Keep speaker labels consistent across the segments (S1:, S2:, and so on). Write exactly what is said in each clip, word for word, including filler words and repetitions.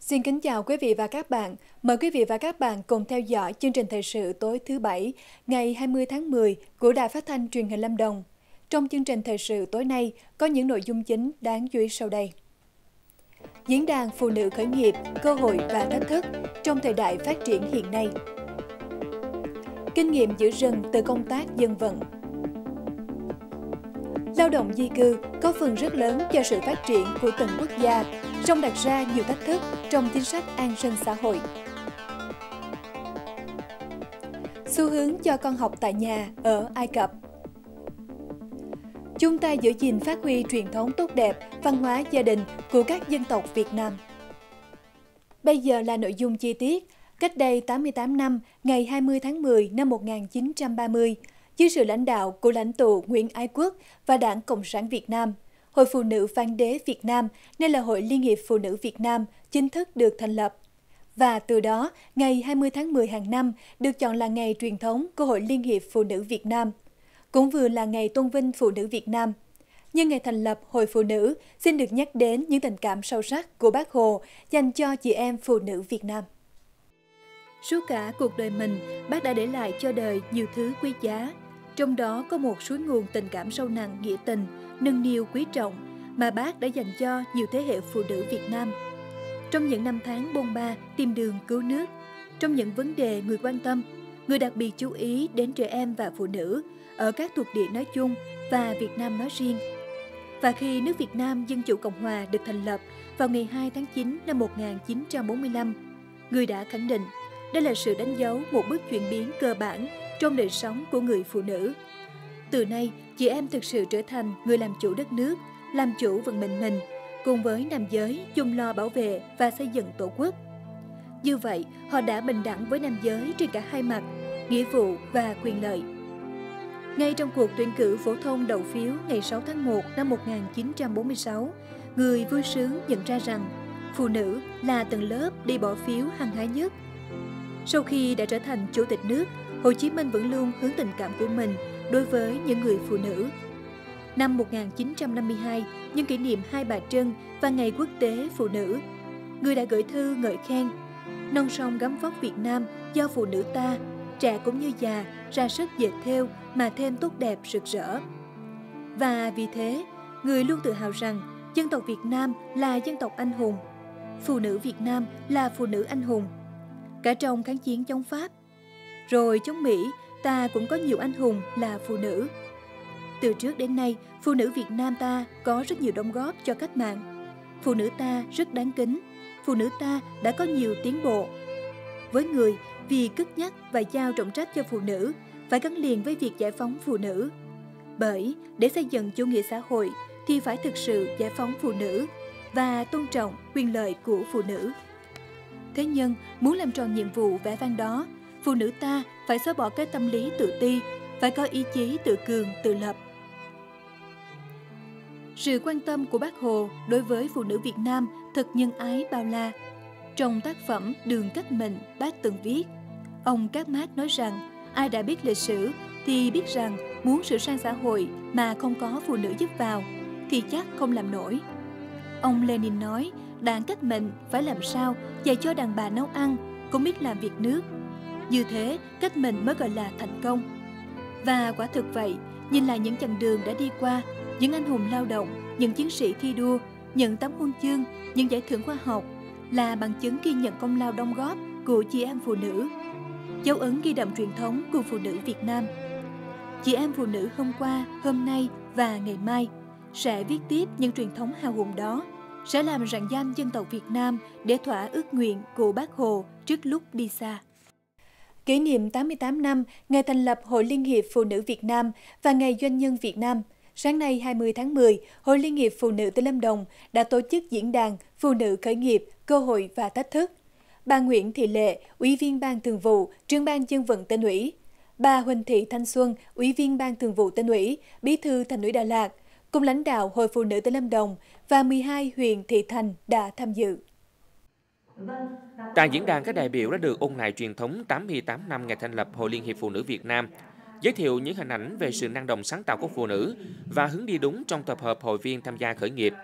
S1: Xin kính chào quý vị và các bạn. Mời quý vị và các bạn cùng theo dõi chương trình thời sự tối thứ Bảy, ngày hai mươi tháng mười của Đài Phát thanh Truyền hình Lâm Đồng. Trong chương trình thời sự tối nay có những nội dung chính đáng chú ý sau đây. Diễn đàn Phụ nữ khởi nghiệp, cơ hội và thách thức trong thời đại phát triển hiện nay. Kinh nghiệm giữ rừng từ công tác dân vận. Lao động di cư có phần rất lớn cho sự phát triển của từng quốc gia, song đặt ra nhiều thách thức trong chính sách an sinh xã hội. Xu hướng cho con học tại nhà ở Ai Cập. Chung tay giữ gìn phát huy truyền thống tốt đẹp, văn hóa gia đình của các dân tộc Việt Nam. Bây giờ là nội dung chi tiết. Cách đây tám mươi tám năm, ngày hai mươi tháng mười năm một nghìn chín trăm ba mươi, dưới sự lãnh đạo của lãnh tụ Nguyễn Ái Quốc và Đảng Cộng sản Việt Nam, Hội Phụ nữ Phán đế Việt Nam, nay là Hội Liên hiệp Phụ nữ Việt Nam, chính thức được thành lập. Và từ đó, ngày hai mươi tháng mười hàng năm được chọn là ngày truyền thống của Hội Liên hiệp Phụ nữ Việt Nam, cũng vừa là ngày tôn vinh phụ nữ Việt Nam. Nhân ngày thành lập Hội Phụ nữ, xin được nhắc đến những tình cảm sâu sắc của Bác Hồ dành cho chị em phụ nữ Việt Nam. Suốt cả cuộc đời mình, Bác đã để lại cho đời nhiều thứ quý giá. Trong đó có một suối nguồn tình cảm sâu nặng nghĩa tình, nâng niu quý trọng mà Bác đã dành cho nhiều thế hệ phụ nữ Việt Nam. Trong những năm tháng bôn ba tìm đường cứu nước, trong những vấn đề người quan tâm, người đặc biệt chú ý đến trẻ em và phụ nữ ở các thuộc địa nói chung và Việt Nam nói riêng. Và khi nước Việt Nam Dân chủ Cộng hòa được thành lập vào ngày hai tháng chín năm một nghìn chín trăm bốn mươi lăm, người đã khẳng định đây là sự đánh dấu một bước chuyển biến cơ bản trong đời sống của người phụ nữ. Từ nay, chị em thực sự trở thành người làm chủ đất nước, làm chủ vận mệnh mình, cùng với nam giới chung lo bảo vệ và xây dựng tổ quốc. Như vậy, họ đã bình đẳng với nam giới trên cả hai mặt, nghĩa vụ và quyền lợi. Ngay trong cuộc tuyển cử phổ thông đậu phiếu ngày sáu tháng một năm một nghìn chín trăm bốn mươi sáu, người vui sướng nhận ra rằng phụ nữ là tầng lớp đi bỏ phiếu hăng hái nhất. Sau khi đã trở thành Chủ tịch nước, Hồ Chí Minh vẫn luôn hướng tình cảm của mình đối với những người phụ nữ. Năm một nghìn chín trăm năm mươi hai, nhân kỷ niệm Hai Bà Trưng và Ngày Quốc tế Phụ nữ, người đã gửi thư ngợi khen non sông gấm vóc Việt Nam do phụ nữ ta, trẻ cũng như già, ra sức dệt thêu mà thêm tốt đẹp rực rỡ. Và vì thế, người luôn tự hào rằng dân tộc Việt Nam là dân tộc anh hùng, phụ nữ Việt Nam là phụ nữ anh hùng. Cả trong kháng chiến chống Pháp, rồi chống Mỹ, ta cũng có nhiều anh hùng là phụ nữ. Từ trước đến nay, phụ nữ Việt Nam ta có rất nhiều đóng góp cho cách mạng. Phụ nữ ta rất đáng kính, phụ nữ ta đã có nhiều tiến bộ. Với người, vì cất nhắc và giao trọng trách cho phụ nữ, phải gắn liền với việc giải phóng phụ nữ. Bởi để xây dựng chủ nghĩa xã hội thì phải thực sự giải phóng phụ nữ và tôn trọng quyền lợi của phụ nữ. Thế nhưng, muốn làm tròn nhiệm vụ vẻ vang đó, phụ nữ ta phải xóa bỏ cái tâm lý tự ti, phải có ý chí tự cường, tự lập. Sự quan tâm của Bác Hồ đối với phụ nữ Việt Nam thật nhân ái bao la. Trong tác phẩm Đường Cách Mệnh, Bác từng viết, ông Các Mác nói rằng ai đã biết lịch sử thì biết rằng muốn sửa sang xã hội mà không có phụ nữ giúp vào thì chắc không làm nổi. Ông Lenin nói, Đảng Cách Mệnh phải làm sao dạy cho đàn bà nấu ăn, cũng biết làm việc nước. Như thế, cách mệnh mới gọi là thành công. Và quả thực vậy, nhìn lại những chặng đường đã đi qua, những anh hùng lao động, những chiến sĩ thi đua, những tấm huân chương, những giải thưởng khoa học là bằng chứng ghi nhận công lao đóng góp của chị em phụ nữ, dấu ấn ghi đậm truyền thống của phụ nữ Việt Nam. Chị em phụ nữ hôm qua, hôm nay và ngày mai sẽ viết tiếp những truyền thống hào hùng đó, sẽ làm rạng danh dân tộc Việt Nam để thỏa ước nguyện của Bác Hồ trước lúc đi xa. Kỷ niệm tám mươi tám năm ngày thành lập Hội Liên hiệp Phụ nữ Việt Nam và Ngày Doanh nhân Việt Nam, sáng nay hai mươi tháng mười, Hội Liên hiệp Phụ nữ tỉnh Lâm Đồng đã tổ chức diễn đàn Phụ nữ khởi nghiệp, cơ hội và thách thức. Bà Nguyễn Thị Lệ, Ủy viên Ban Thường vụ, Trưởng ban Dân vận Tỉnh ủy, bà Huỳnh Thị Thanh Xuân, Ủy viên Ban Thường vụ Tỉnh ủy, Bí thư Thành ủy Đà Lạt, cùng lãnh đạo Hội Phụ nữ tỉnh Lâm Đồng và mười hai huyện thị thành đã tham dự.
S2: Tại diễn đàn, các đại biểu đã được ôn lại truyền thống tám mươi tám năm ngày thành lập Hội Liên hiệp Phụ nữ Việt Nam, giới thiệu những hình ảnh về sự năng động sáng tạo của phụ nữ và hướng đi đúng trong tập hợp hội viên tham gia khởi nghiệp,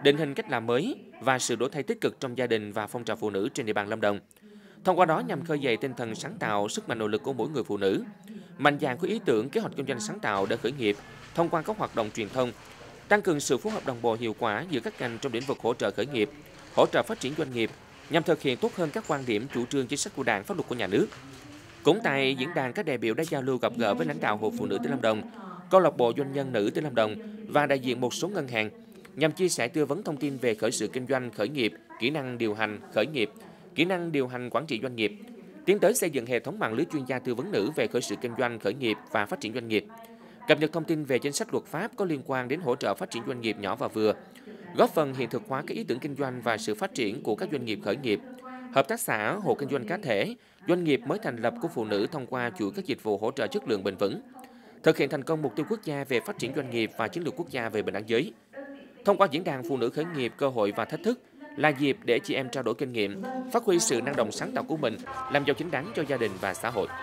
S2: định hình cách làm mới và sự đổi thay tích cực trong gia đình và phong trào phụ nữ trên địa bàn Lâm Đồng. Thông qua đó nhằm khơi dậy tinh thần sáng tạo, sức mạnh nội lực của mỗi người phụ nữ, mạnh dạn có ý tưởng, kế hoạch kinh doanh sáng tạo để khởi nghiệp thông qua các hoạt động truyền thông, tăng cường sự phối hợp đồng bộ hiệu quả giữa các ngành trong lĩnh vực hỗ trợ khởi nghiệp, hỗ trợ phát triển doanh nghiệp nhằm thực hiện tốt hơn các quan điểm, chủ trương, chính sách của Đảng, pháp luật của nhà nước. Cũng tại diễn đàn, các đại biểu đã giao lưu gặp gỡ với lãnh đạo Hội Phụ nữ tỉnh Lâm Đồng, câu lạc bộ doanh nhân nữ tỉnh Lâm Đồng và đại diện một số ngân hàng nhằm chia sẻ tư vấn thông tin về khởi sự kinh doanh, khởi nghiệp, kỹ năng điều hành khởi nghiệp, kỹ năng điều hành quản trị doanh nghiệp, tiến tới xây dựng hệ thống mạng lưới chuyên gia tư vấn nữ về khởi sự kinh doanh, khởi nghiệp và phát triển doanh nghiệp, cập nhật thông tin về chính sách luật pháp có liên quan đến hỗ trợ phát triển doanh nghiệp nhỏ và vừa, góp phần hiện thực hóa các ý tưởng kinh doanh và sự phát triển của các doanh nghiệp khởi nghiệp, hợp tác xã, hộ kinh doanh cá thể, doanh nghiệp mới thành lập của phụ nữ thông qua chuỗi các dịch vụ hỗ trợ chất lượng bền vững, thực hiện thành công mục tiêu quốc gia về phát triển doanh nghiệp và chiến lược quốc gia về bình đẳng giới. Thông qua diễn đàn phụ nữ khởi nghiệp, cơ hội và thách thức là dịp để chị em trao đổi kinh nghiệm, phát huy sự năng động sáng tạo của mình, làm giàu chính đáng cho gia đình và xã hội.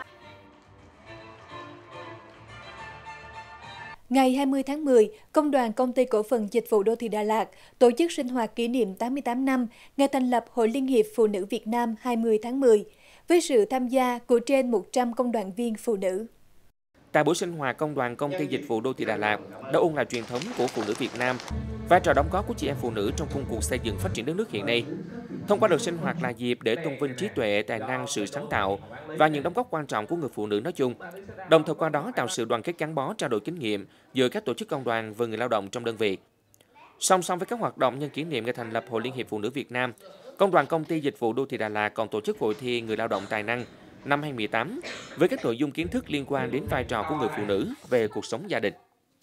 S1: Ngày hai mươi tháng mười, Công đoàn Công ty Cổ phần Dịch vụ Đô thị Đà Lạt tổ chức sinh hoạt kỷ niệm tám mươi tám năm ngày thành lập Hội Liên hiệp Phụ nữ Việt Nam hai mươi tháng mười, với sự tham gia của trên một trăm công đoàn viên phụ nữ.
S2: Tại buổi sinh hoạt, Công đoàn Công ty Dịch vụ Đô thị Đà Lạt đã ôn lại truyền thống của phụ nữ Việt Nam, vai trò đóng góp của chị em phụ nữ trong công cuộc xây dựng phát triển đất nước hiện nay. Thông qua đợt sinh hoạt là dịp để tôn vinh trí tuệ, tài năng, sự sáng tạo và những đóng góp quan trọng của người phụ nữ nói chung, đồng thời qua đó tạo sự đoàn kết gắn bó, trao đổi kinh nghiệm giữa các tổ chức công đoàn và người lao động trong đơn vị. Song song với các hoạt động nhân kỷ niệm ngày thành lập Hội Liên hiệp Phụ nữ Việt Nam, Công đoàn Công ty Dịch vụ Đô thị Đà Lạt còn tổ chức hội thi người lao động tài năng năm hai không một tám với các nội dung kiến thức liên quan đến vai trò của người phụ nữ về cuộc sống gia đình.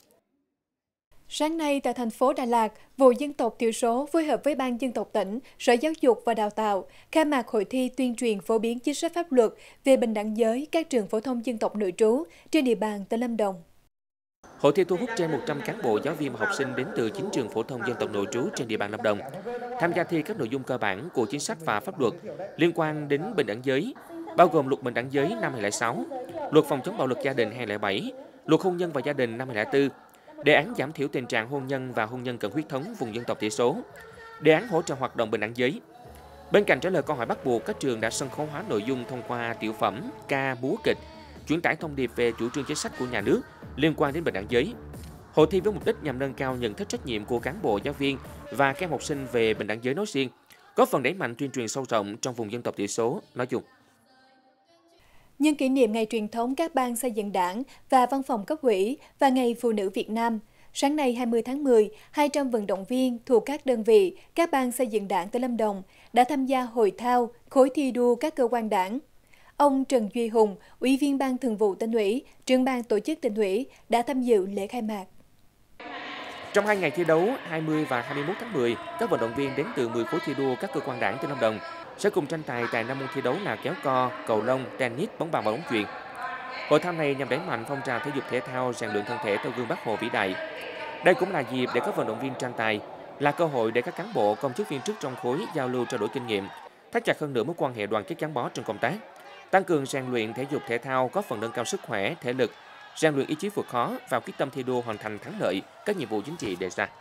S1: Sáng nay tại thành phố Đà Lạt, Vụ Dân tộc Thiểu số phối hợp với Ban Dân tộc tỉnh, Sở Giáo dục và Đào tạo khai mạc hội thi tuyên truyền phổ biến chính sách pháp luật về bình đẳng giới các trường phổ thông dân tộc nội trú trên địa bàn tỉnh Lâm Đồng.
S2: Hội thi thu hút trên một trăm cán bộ, giáo viên và học sinh đến từ chín trường phổ thông dân tộc nội trú trên địa bàn Lâm Đồng. Tham gia thi các nội dung cơ bản của chính sách và pháp luật liên quan đến bình đẳng giới, bao gồm Luật Bình đẳng giới năm hai không không sáu, Luật Phòng chống bạo lực gia đình hai không không bảy, Luật Hôn nhân và gia đình năm hai không không bốn, Đề án giảm thiểu tình trạng hôn nhân và hôn nhân cận huyết thống vùng dân tộc thiểu số, Đề án hỗ trợ hoạt động bình đẳng giới. Bên cạnh trả lời câu hỏi bắt buộc, các trường đã sân khấu hóa nội dung thông qua tiểu phẩm, ca, múa kịch, truyền tải thông điệp về chủ trương chính sách của nhà nước liên quan đến bình đẳng giới. Hội thi với mục đích nhằm nâng cao nhận thức trách nhiệm của cán bộ, giáo viên và các em học sinh về bình đẳng giới nói riêng, góp phần đẩy mạnh tuyên truyền sâu rộng trong vùng dân tộc thiểu số nói chung.
S1: Nhân kỷ niệm ngày truyền thống các ban xây dựng Đảng và Văn phòng cấp ủy và Ngày Phụ nữ Việt Nam, sáng nay hai mươi tháng mười, hai trăm vận động viên thuộc các đơn vị, các ban xây dựng Đảng tỉnh Lâm Đồng đã tham gia hội thao khối thi đua các cơ quan Đảng. Ông Trần Duy Hùng, Ủy viên Ban Thường vụ Tỉnh ủy, Trưởng ban Tổ chức Tỉnh ủy đã tham dự lễ khai mạc.
S2: Trong hai ngày thi đấu hai mươi và hai mươi mốt tháng mười, các vận động viên đến từ mười khối thi đua các cơ quan Đảng tỉnh Lâm Đồng sẽ cùng tranh tài tại năm môn thi đấu là kéo co, cầu lông, tennis, bóng bàn và bóng chuyền. Hội thao này nhằm đẩy mạnh phong trào thể dục thể thao, rèn luyện thân thể theo gương Bác Hồ vĩ đại. Đây cũng là dịp để các vận động viên tranh tài, là cơ hội để các cán bộ, công chức viên chức trong khối giao lưu, trao đổi kinh nghiệm, thắt chặt hơn nữa mối quan hệ đoàn kết gắn bó trong công tác, tăng cường rèn luyện thể dục thể thao, góp phần nâng cao sức khỏe, thể lực, rèn luyện ý chí vượt khó và quyết tâm thi đua hoàn thành thắng lợi các nhiệm vụ chính trị đề ra.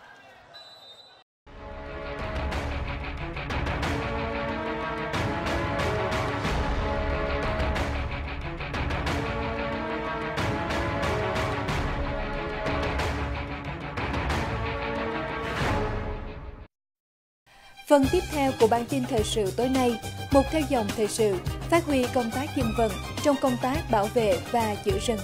S1: Phần tiếp theo của bản tin thời sự tối nay, một theo dòng thời sự, phát huy công tác dân vận trong công tác bảo vệ và giữ rừng.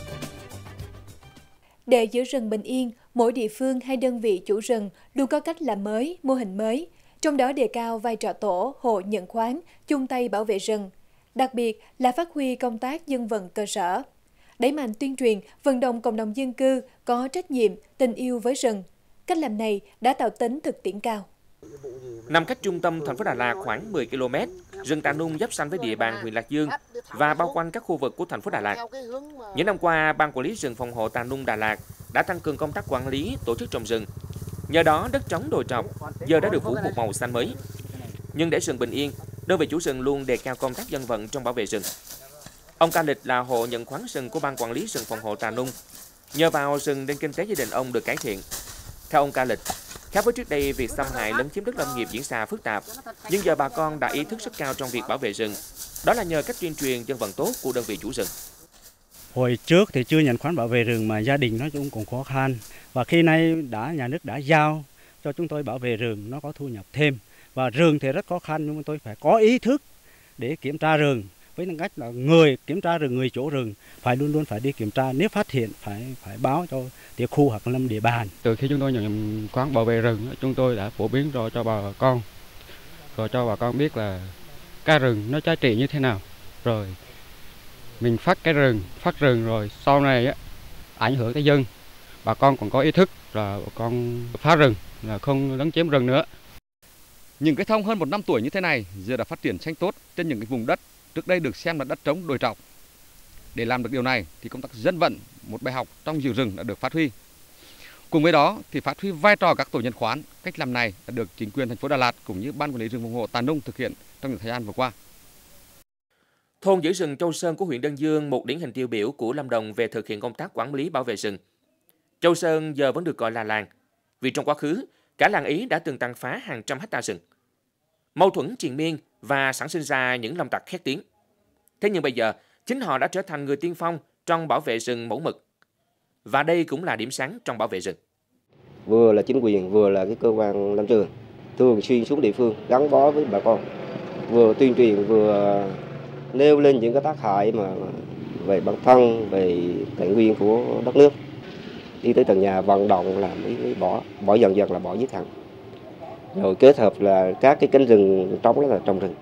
S1: Để giữ rừng bình yên, mỗi địa phương hay đơn vị chủ rừng luôn có cách làm mới, mô hình mới, trong đó đề cao vai trò tổ, hộ nhận khoán, chung tay bảo vệ rừng, đặc biệt là phát huy công tác dân vận cơ sở. Đẩy mạnh tuyên truyền, vận động cộng đồng dân cư có trách nhiệm, tình yêu với rừng. Cách làm này đã tạo tính thực tiễn cao.
S2: Nằm cách trung tâm thành phố Đà Lạt khoảng mười ki lô mét, rừng Tà Nung giáp ranh với địa bàn huyện Lạc Dương và bao quanh các khu vực của thành phố Đà Lạt. Những năm qua, Ban Quản lý rừng phòng hộ Tà Nung Đà Lạt đã tăng cường công tác quản lý, tổ chức trồng rừng. Nhờ đó, đất trống đồi trọc giờ đã được phủ một màu xanh mới. Nhưng để rừng bình yên, đơn vị chủ rừng luôn đề cao công tác dân vận trong bảo vệ rừng. Ông Ca Lịch là hộ nhận khoán rừng của Ban Quản lý rừng phòng hộ Tà Nung. Nhờ vào rừng nên kinh tế gia đình ông được cải thiện. Theo ông Ca Lịch, Khác với trước đây, việc xâm hại lấn chiếm đất lâm nghiệp diễn ra phức tạp, nhưng giờ bà con đã ý thức rất cao trong việc bảo vệ rừng. Đó là nhờ cách tuyên truyền dân vận tốt của đơn vị chủ rừng.
S3: Hồi trước thì chưa nhận khoán bảo vệ rừng mà gia đình nó cũng còn khó khăn. Và khi nay đã nhà nước đã giao cho chúng tôi bảo vệ rừng, nó có thu nhập thêm. Và rừng thì rất khó khăn, nhưng mà tôi phải có ý thức để kiểm tra rừng. Với cách là người kiểm tra rừng, người chủ rừng phải luôn luôn phải đi kiểm tra, nếu phát hiện phải phải báo cho địa khu hoặc lâm địa bàn.
S4: Từ khi chúng tôi nhận khoán bảo vệ rừng, chúng tôi đã phổ biến rồi cho bà con, rồi cho bà con biết là cái rừng nó giá trị như thế nào, rồi mình phát cái rừng, phát rừng rồi sau này á, ảnh hưởng tới dân, bà con còn có ý thức là bà con phá rừng, là không lấn chiếm rừng nữa.
S5: Những cái thông hơn một năm tuổi như thế này giờ đã phát triển xanh tốt trên những cái vùng đất trước đây được xem là đất trống đồi trọc. Để làm được điều này thì công tác dân vận, một bài học trong giữ rừng đã được phát huy. Cùng với đó thì phát huy vai trò các tổ nhân khoán, cách làm này đã được chính quyền thành phố Đà Lạt cũng như ban quản lý rừng phòng hộ Tà Nung thực hiện trong những thời gian vừa qua.
S2: Thôn giữ rừng Châu Sơn của huyện Đơn Dương, một điển hình tiêu biểu của Lâm Đồng về thực hiện công tác quản lý bảo vệ rừng. Châu Sơn giờ vẫn được gọi là làng, vì trong quá khứ, cả làng ấy đã từng tàn phá hàng trăm hecta rừng. Mâu thuẫn triền miên và sản sinh ra những lâm tặc khét tiếng. Thế nhưng bây giờ, chính họ đã trở thành người tiên phong trong bảo vệ rừng mẫu mực. Và đây cũng là điểm sáng trong bảo vệ rừng.
S6: Vừa là chính quyền, vừa là cái cơ quan lâm trường, thường xuyên xuống địa phương gắn bó với bà con, vừa tuyên truyền vừa nêu lên những cái tác hại mà về bản thân, về tài nguyên của đất nước, đi tới từng nhà vận động làm ý bỏ bỏ dần dần là bỏ giết hẳn, rồi kết hợp là các cái cánh rừng trống đó là trồng rừng.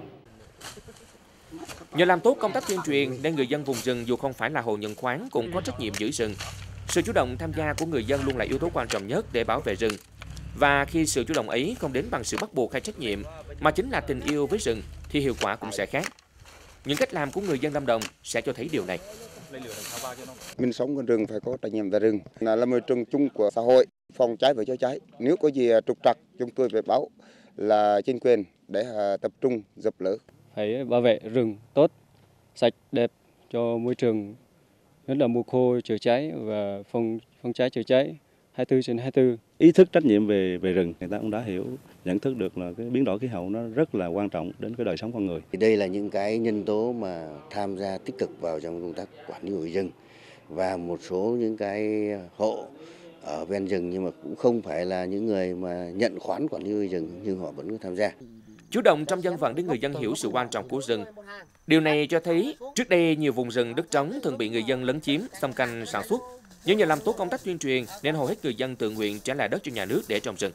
S2: Nhờ làm tốt công tác tuyên truyền nên người dân vùng rừng dù không phải là hộ nhận khoán cũng có trách nhiệm giữ rừng. Sự chủ động tham gia của người dân luôn là yếu tố quan trọng nhất để bảo vệ rừng. Và khi sự chủ động ấy không đến bằng sự bắt buộc hay trách nhiệm, mà chính là tình yêu với rừng, thì hiệu quả cũng sẽ khác. Những cách làm của người dân Lâm Đồng sẽ cho thấy điều này.
S7: Mình sống gần rừng phải có trách nhiệm về rừng, là là môi trường chung của xã hội, phòng cháy và chữa cháy. Nếu có gì trục trặc, chúng tôi phải báo là chính quyền để tập trung dập lửa.
S4: Phải bảo vệ rừng tốt, sạch, đẹp cho môi trường, nhất là mùa khô chữa cháy và phòng phòng cháy chữa cháy hai mươi tư trên hai mươi tư.
S3: Ý thức trách nhiệm về về rừng, người ta cũng đã hiểu, nhận thức được là cái biến đổi khí hậu nó rất là quan trọng đến cái đời sống con người.
S8: Đây là những cái nhân tố mà tham gia tích cực vào trong công tác quản lý bảo vệ rừng, và một số những cái hộ ở ven rừng nhưng mà cũng không phải là những người mà nhận khoán quản lý bảo vệ rừng, nhưng họ vẫn tham gia.
S2: Chủ động trong dân vận để người dân hiểu sự quan trọng của rừng. Điều này cho thấy trước đây nhiều vùng rừng đất trống thường bị người dân lấn chiếm, xâm canh sản xuất. Nhưng nhờ làm tốt công tác tuyên truyền nên hầu hết người dân tự nguyện trả lại đất cho nhà nước để trồng rừng.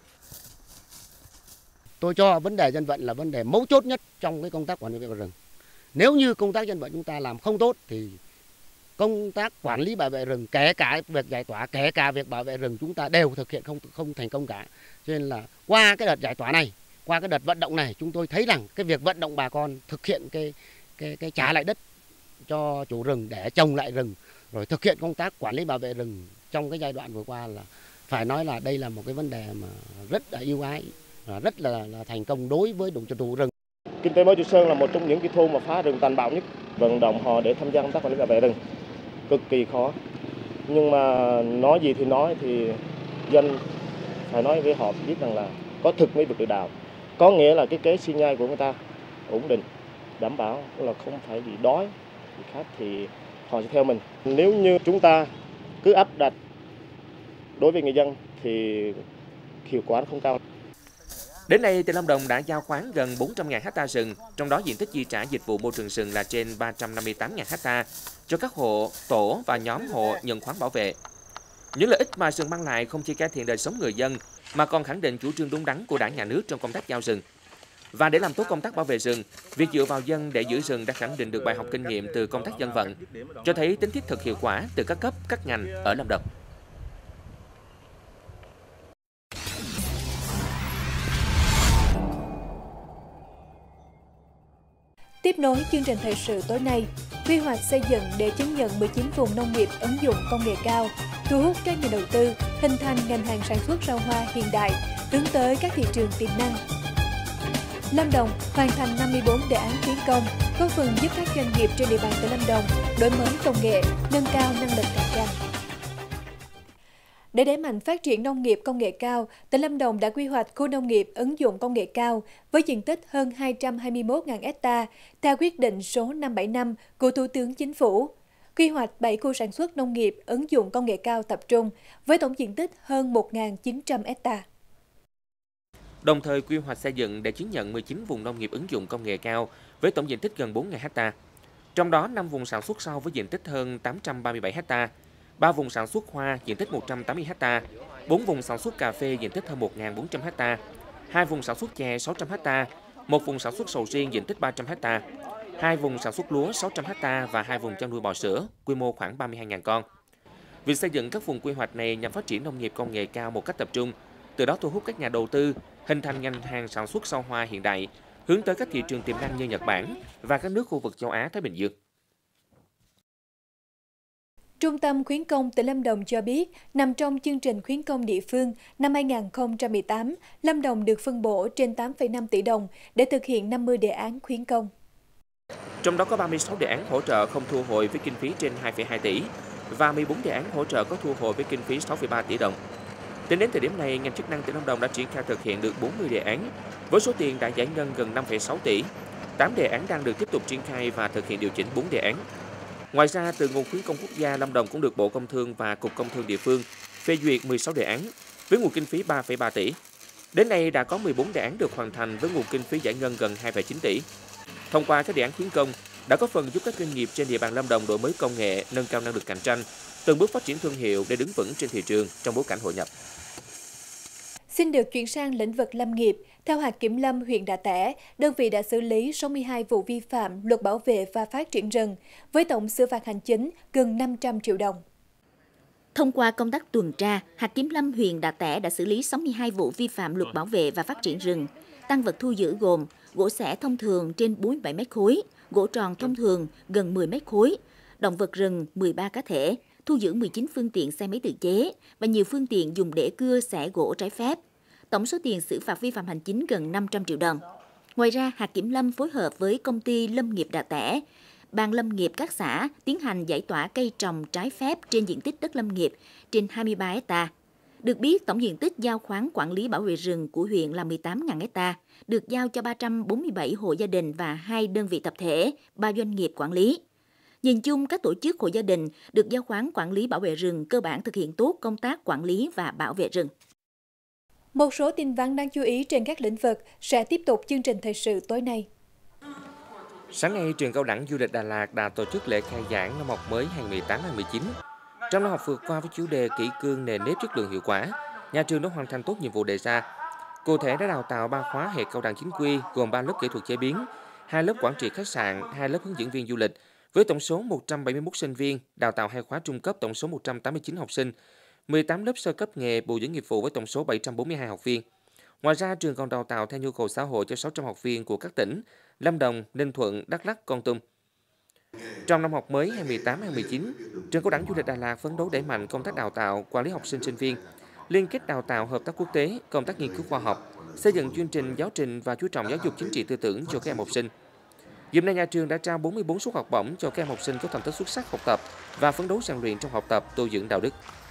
S9: Tôi cho vấn đề dân vận là vấn đề mấu chốt nhất trong cái công tác quản lý bảo vệ rừng. Nếu như công tác dân vận chúng ta làm không tốt thì công tác quản lý bảo vệ rừng, kể cả việc giải tỏa, kể cả việc bảo vệ rừng chúng ta đều thực hiện không không thành công cả. Cho nên là qua cái đợt giải tỏa này, qua cái đợt vận động này, chúng tôi thấy rằng cái việc vận động bà con thực hiện cái cái cái trả lại đất cho chủ rừng để trồng lại rừng, rồi thực hiện công tác quản lý bảo vệ rừng trong cái giai đoạn vừa qua là phải nói là đây là một cái vấn đề mà rất là ưu ái, rất là, là thành công đối với đồng chủ rừng.
S10: Kinh tế mới Châu Sơn là một trong những cái thôn mà phá rừng tàn bạo nhất, vận động họ để tham gia công tác quản lý bảo vệ rừng cực kỳ khó. Nhưng mà nói gì thì nói thì dân phải nói với họ biết rằng là có thực mới được tự đào. Có nghĩa là cái kế sinh nhai của người ta ổn định, đảm bảo là không phải bị đói, bị khát thì họ sẽ theo mình. Nếu như chúng ta cứ áp đặt đối với người dân thì hiệu quả không cao.
S2: Đến nay, tỉnh Lâm Đồng đã giao khoán gần bốn trăm nghìn ha rừng, trong đó diện tích chi trả dịch vụ môi trường rừng là trên ba trăm năm mươi tám nghìn ha cho các hộ, tổ và nhóm hộ nhận khoán bảo vệ. Những lợi ích mà rừng mang lại không chỉ cải thiện đời sống người dân, mà còn khẳng định chủ trương đúng đắn của Đảng, Nhà nước trong công tác giao rừng. Và để làm tốt công tác bảo vệ rừng, việc dựa vào dân để giữ rừng đã khẳng định được bài học kinh nghiệm từ công tác dân vận, cho thấy tính thiết thực hiệu quả từ các cấp, các ngành ở Lâm Đồng.
S1: Tiếp nối chương trình thời sự tối nay, quy hoạch xây dựng để chứng nhận mười chín vùng nông nghiệp ứng dụng công nghệ cao, thu hút các nhà đầu tư, hình thành ngành hàng sản xuất rau hoa hiện đại, hướng tới các thị trường tiềm năng. Lâm Đồng hoàn thành năm mươi bốn đề án khuyến công, góp phần giúp các doanh nghiệp trên địa bàn tỉnh Lâm Đồng đổi mới công nghệ, nâng cao năng lực cạnh tranh. Để đẩy mạnh phát triển nông nghiệp công nghệ cao, tỉnh Lâm Đồng đã quy hoạch khu nông nghiệp ứng dụng công nghệ cao với diện tích hơn hai trăm hai mươi mốt nghìn héc ta theo quyết định số năm trăm bảy mươi lăm của Thủ tướng Chính phủ. Quy hoạch bảy khu sản xuất nông nghiệp ứng dụng công nghệ cao tập trung với tổng diện tích hơn một nghìn chín trăm héc ta.
S2: Đồng thời quy hoạch xây dựng để chứng nhận mười chín vùng nông nghiệp ứng dụng công nghệ cao với tổng diện tích gần bốn nghìn héc ta. Trong đó năm vùng sản xuất rau với diện tích hơn tám trăm ba mươi bảy héc ta, ba vùng sản xuất hoa diện tích một trăm tám mươi héc ta, bốn vùng sản xuất cà phê diện tích hơn một nghìn bốn trăm héc ta, hai vùng sản xuất chè sáu trăm héc ta, một vùng sản xuất sầu riêng diện tích ba trăm héc ta, hai vùng sản xuất lúa sáu trăm héc ta và hai vùng chăn nuôi bò sữa, quy mô khoảng ba mươi hai nghìn con. Việc xây dựng các vùng quy hoạch này nhằm phát triển nông nghiệp công nghệ cao một cách tập trung, từ đó thu hút các nhà đầu tư, hình thành ngành hàng sản xuất rau hoa hiện đại, hướng tới các thị trường tiềm năng như Nhật Bản và các nước khu vực châu Á Thái Bình Dương.
S1: Trung tâm khuyến công tỉnh Lâm Đồng cho biết, nằm trong chương trình khuyến công địa phương năm hai nghìn không trăm mười tám, Lâm Đồng được phân bổ trên tám phẩy năm tỷ đồng để thực hiện năm mươi đề án khuyến công.
S2: Trong đó có ba mươi sáu đề án hỗ trợ không thu hồi với kinh phí trên hai phẩy hai tỷ và mười bốn đề án hỗ trợ có thu hồi với kinh phí sáu phẩy ba tỷ đồng. Tính đến thời điểm này, ngành chức năng tỉnh Lâm Đồng đã triển khai thực hiện được bốn mươi đề án với số tiền đã giải ngân gần năm phẩy sáu tỷ. tám đề án đang được tiếp tục triển khai và thực hiện điều chỉnh bốn đề án. Ngoài ra, từ nguồn khuyến công quốc gia, Lâm Đồng cũng được Bộ Công Thương và Cục Công Thương địa phương phê duyệt mười sáu đề án với nguồn kinh phí ba phẩy ba tỷ. Đến nay đã có mười bốn đề án được hoàn thành với nguồn kinh phí giải ngân gần hai phẩy chín tỷ. Thông qua các đề án khuyến công đã có phần giúp các doanh nghiệp trên địa bàn Lâm Đồng đổi mới công nghệ, nâng cao năng lực cạnh tranh, từng bước phát triển thương hiệu để đứng vững trên thị trường trong bối cảnh hội nhập.
S1: Xin được chuyển sang lĩnh vực lâm nghiệp. Theo hạt kiểm lâm huyện Đạ Tẻ, đơn vị đã xử lý sáu mươi hai vụ vi phạm luật bảo vệ và phát triển rừng, với tổng xử phạt hành chính gần năm trăm triệu đồng.
S11: Thông qua công tác tuần tra, hạt kiểm lâm huyện Đạ Tẻ đã xử lý sáu mươi hai vụ vi phạm luật bảo vệ và phát triển rừng. Tang vật thu giữ gồm gỗ xẻ thông thường trên bốn mươi bảy mét khối, gỗ tròn thông thường gần mười mét khối, động vật rừng mười ba cá thể, thu giữ mười chín phương tiện xe máy tự chế và nhiều phương tiện dùng để cưa xẻ gỗ trái phép. Tổng số tiền xử phạt vi phạm hành chính gần năm trăm triệu đồng. Ngoài ra, hạt kiểm lâm phối hợp với công ty lâm nghiệp Đạ Tẻ, ban lâm nghiệp các xã tiến hành giải tỏa cây trồng trái phép trên diện tích đất lâm nghiệp trên hai mươi ba héc ta. Được biết, tổng diện tích giao khoán quản lý bảo vệ rừng của huyện là mười tám nghìn héc ta, được giao cho ba trăm bốn mươi bảy hộ gia đình và hai đơn vị tập thể, ba doanh nghiệp quản lý. Nhìn chung, các tổ chức hộ gia đình được giao khoán quản lý bảo vệ rừng cơ bản thực hiện tốt công tác quản lý và bảo vệ rừng.
S1: Một số tin vắn đáng chú ý trên các lĩnh vực sẽ tiếp tục chương trình thời sự tối nay.
S2: Sáng nay, Trường Cao đẳng Du lịch Đà Lạt đã tổ chức lễ khai giảng năm học mới hai nghìn không trăm mười tám hai nghìn không trăm mười chín. Trong năm học vừa qua với chủ đề kỷ cương nền nếp chất lượng hiệu quả, nhà trường đã hoàn thành tốt nhiệm vụ đề ra. Cụ thể đã đào tạo ba khóa hệ cao đẳng chính quy gồm ba lớp kỹ thuật chế biến, hai lớp quản trị khách sạn, hai lớp hướng dẫn viên du lịch với tổng số một trăm bảy mươi mốt sinh viên, đào tạo hai khóa trung cấp tổng số một trăm tám mươi chín học sinh, mười tám lớp sơ cấp nghề bồi dưỡng nghiệp vụ với tổng số bảy trăm bốn mươi hai học viên. Ngoài ra, trường còn đào tạo theo nhu cầu xã hội cho sáu trăm học viên của các tỉnh Lâm Đồng, Ninh Thuận, Đắk Lắk, Kon Tum. Trong năm học mới hai nghìn không trăm mười tám hai nghìn không trăm mười chín, Trường Cao đẳng Du lịch Đà Lạt phấn đấu đẩy mạnh công tác đào tạo, quản lý học sinh sinh viên, liên kết đào tạo, hợp tác quốc tế, công tác nghiên cứu khoa học, xây dựng chương trình giáo trình và chú trọng giáo dục chính trị tư tưởng cho các em học sinh. Dịp này, nhà trường đã trao bốn mươi bốn suất học bổng cho các em học sinh có thành tích xuất sắc học tập và phấn đấu rèn luyện trong học tập, tu dưỡng đạo đức.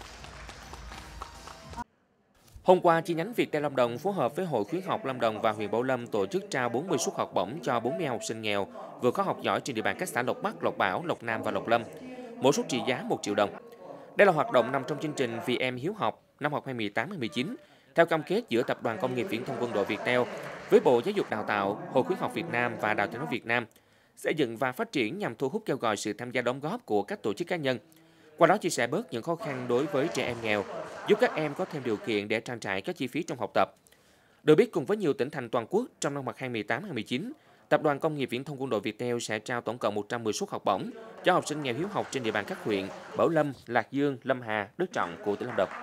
S2: Hôm qua, chi nhánh Viettel Lâm Đồng phối hợp với Hội Khuyến học Lâm Đồng và huyện Bảo Lâm tổ chức trao bốn mươi suất học bổng cho bốn mươi hai học sinh nghèo vừa có học giỏi trên địa bàn các xã Lộc Bắc, Lộc Bảo, Lộc Nam và Lộc Lâm, mỗi suất trị giá một triệu đồng. Đây là hoạt động nằm trong chương trình Vì em hiếu học năm học hai nghìn không trăm mười tám hai nghìn không trăm mười chín, theo cam kết giữa Tập đoàn Công nghiệp Viễn thông Quân đội Viettel với Bộ Giáo dục Đào tạo, Hội Khuyến học Việt Nam và Đào tiếng nói Việt Nam, xây dựng và phát triển nhằm thu hút kêu gọi sự tham gia đóng góp của các tổ chức cá nhân. Qua đó chia sẻ bớt những khó khăn đối với trẻ em nghèo, giúp các em có thêm điều kiện để trang trải các chi phí trong học tập. Được biết, cùng với nhiều tỉnh thành toàn quốc, trong năm học hai nghìn không trăm mười tám hai nghìn không trăm mười chín, Tập đoàn Công nghiệp Viễn thông Quân đội Viettel sẽ trao tổng cộng một trăm mười suất học bổng cho học sinh nghèo hiếu học trên địa bàn các huyện Bảo Lâm, Lạc Dương, Lâm Hà, Đức Trọng của tỉnh Lâm Đồng.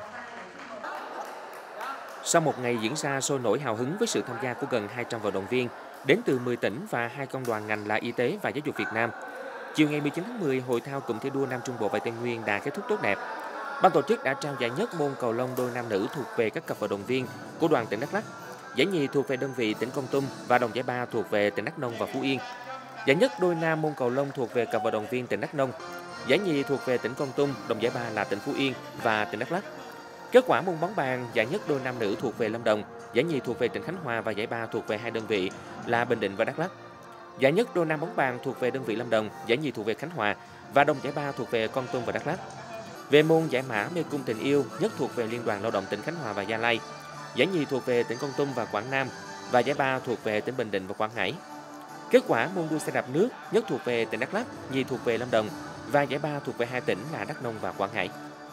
S2: Sau một ngày diễn ra sôi nổi hào hứng với sự tham gia của gần hai trăm vận động viên đến từ mười tỉnh và hai công đoàn ngành là Y tế và Giáo dục Việt Nam, chiều ngày mười chín tháng mười, hội thao cụm thi đua Nam Trung Bộ và Tây Nguyên đã kết thúc tốt đẹp. Ban tổ chức đã trao giải nhất môn cầu lông đôi nam nữ thuộc về các cặp vận động viên của đoàn tỉnh Đắk Lắk, giải nhì thuộc về đơn vị tỉnh Kon Tum và đồng giải ba thuộc về tỉnh Đắk Nông và Phú Yên. Giải nhất đôi nam môn cầu lông thuộc về cặp vận động viên tỉnh Đắk Nông, giải nhì thuộc về tỉnh Kon Tum, đồng giải ba là tỉnh Phú Yên và tỉnh Đắk Lắk. Kết quả môn bóng bàn, giải nhất đôi nam nữ thuộc về Lâm Đồng, giải nhì thuộc về tỉnh Khánh Hòa và giải ba thuộc về hai đơn vị là Bình Định và Đắk Lắk. Giải nhất đôi nam bóng bàn thuộc về đơn vị Lâm Đồng, giải nhì thuộc về Khánh Hòa và đồng giải ba thuộc về Kon Tum và Đắk Lắk. Về môn giải mã mê cung tình yêu, nhất thuộc về Liên đoàn Lao động tỉnh Khánh Hòa và Gia Lai, giải nhì thuộc về tỉnh Kon Tum và Quảng Nam và giải ba thuộc về tỉnh Bình Định và Quảng Ngãi. Kết quả môn đua xe đạp nước, nhất thuộc về tỉnh Đắk Lắk, nhì thuộc về Lâm Đồng và giải ba thuộc về hai tỉnh là Đắk Nông và Quảng Ngãi.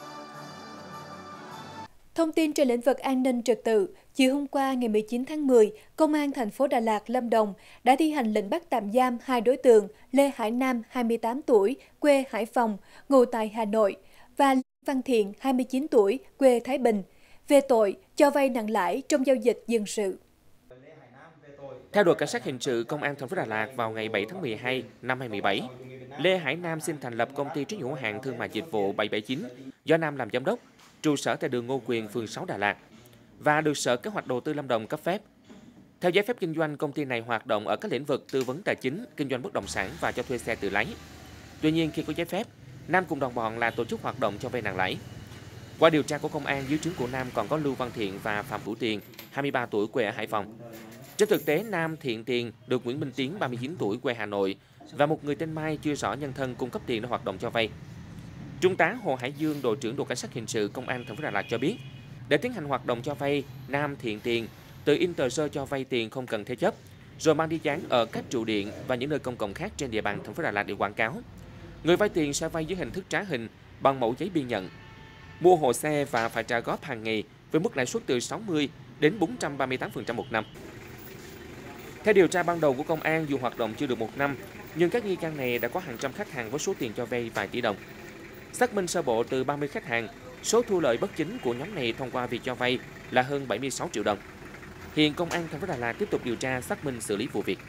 S1: Thông tin trên lĩnh vực an ninh trật tự, chiều hôm qua ngày mười chín tháng mười, Công an thành phố Đà Lạt, Lâm Đồng đã thi hành lệnh bắt tạm giam hai đối tượng Lê Hải Nam, hai mươi tám tuổi, quê Hải Phòng, ngụ tại Hà Nội, và Lê Văn Thiện, hai mươi chín tuổi, quê Thái Bình, về tội cho vay nặng lãi trong giao dịch dân sự.
S2: Theo đội cảnh sát hình sự Công an thành phố Đà Lạt, vào ngày bảy tháng mười hai năm hai nghìn không trăm mười bảy, Lê Hải Nam xin thành lập công ty trách nhiệm hữu hạn thương mại dịch vụ bảy bảy chín do Nam làm giám đốc, trụ sở tại đường Ngô Quyền, phường sáu Đà Lạt và được Sở Kế hoạch Đầu tư Lâm Đồng cấp phép. Theo giấy phép kinh doanh, công ty này hoạt động ở các lĩnh vực tư vấn tài chính, kinh doanh bất động sản và cho thuê xe tự lái. Tuy nhiên, khi có giấy phép, Nam cùng đồng bọn là tổ chức hoạt động cho vay nặng lãi. Qua điều tra của công an, dưới trướng của Nam còn có Lưu Văn Thiện và Phạm Hữu Tiền, hai mươi ba tuổi, quê ở Hải Phòng. Trên thực tế, Nam Thiện Tiền được Nguyễn Minh Tiến, ba mươi chín tuổi, quê Hà Nội và một người tên Mai chưa rõ nhân thân cung cấp tiền để hoạt động cho vay. Trung tá Hồ Hải Dương, đội trưởng đội cảnh sát hình sự Công an thành phố Đà Lạt cho biết, để tiến hành hoạt động cho vay, Nam Thiện Tiền tự in tờ rơi cho vay tiền không cần thế chấp, rồi mang đi dán ở các trụ điện và những nơi công cộng khác trên địa bàn thành phố Đà Lạt để quảng cáo. Người vay tiền sẽ vay dưới hình thức trá hình bằng mẫu giấy biên nhận, mua hộ xe và phải trả góp hàng ngày với mức lãi suất từ sáu mươi đến bốn trăm ba mươi tám phần trăm một năm. Theo điều tra ban đầu của công an, dù hoạt động chưa được một năm, nhưng các nghi can này đã có hàng trăm khách hàng với số tiền cho vay vài tỷ đồng. Xác minh sơ bộ từ ba mươi khách hàng, số thu lợi bất chính của nhóm này thông qua việc cho vay là hơn bảy mươi sáu triệu đồng. Hiện Công an thành phố Đà Lạt tiếp tục điều tra, xác minh xử lý vụ việc.